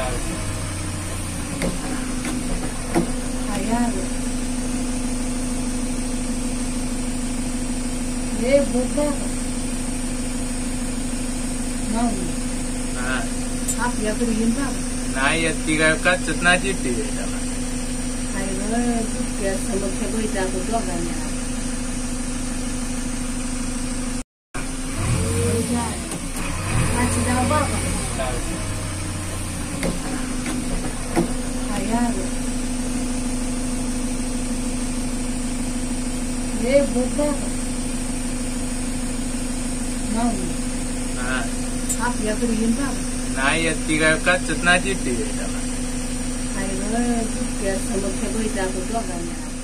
Ayan. Buka. Mau. आपल्याकडे येऊन बघ. नाही ती काय कच्चत नाही चिठ्ठी त्याला. काय बरं दुसऱ्या समोरच्या बळीचा आपण दोघांना. माझी नाव बाबा. आयार. बुका. mau. आपल्याकडे येऊन बघ. नाही ती काय कच्चत नाही चिठ्ठी त्याला. काय बरं दुसऱ्या समोरच्या बळीचा आपण दोघांना.